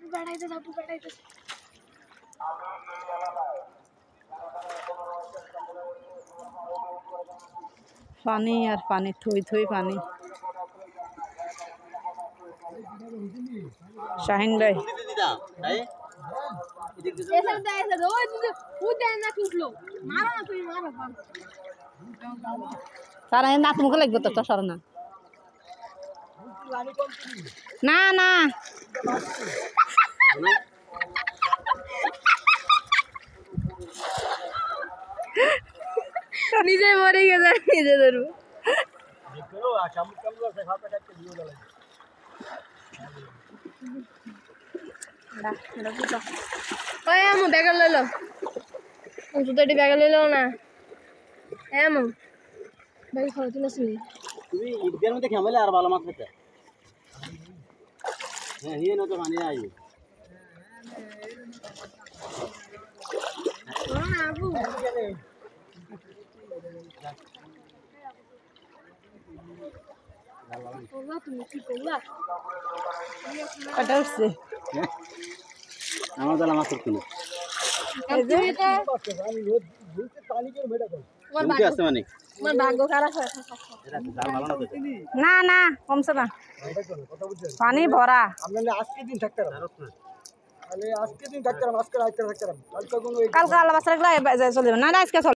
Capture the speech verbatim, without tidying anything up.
पानी यार पानी थोई थोई पानी शाहीन भाई सारा नाक मुख लगे तो सर ना ना ना নিজে মরে গেছে নিজে ধরু ব্যাগ লইল জুতোটি ব্যাগ লইল না এমন ব্যাগ খরচ তুমি ঈদগার মধ্যে খেমালে আর ভালো মাছ খেতে হ্যাঁ হিয়ে নতো পানি আই না আবু আমার জাল আমার করতে না না কমছে না পানি ভরা আজকে দিন থাকতে আজকে দিন থাকতে কালকে আল্লাহ চলে যাবে না আজকে